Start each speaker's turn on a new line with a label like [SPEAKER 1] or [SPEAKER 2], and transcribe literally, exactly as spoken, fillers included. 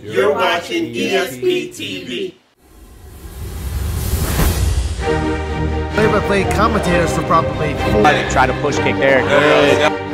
[SPEAKER 1] You're watching E S P T V.
[SPEAKER 2] Play-by-play commentators for probably four.
[SPEAKER 3] Try to push kick there. Good.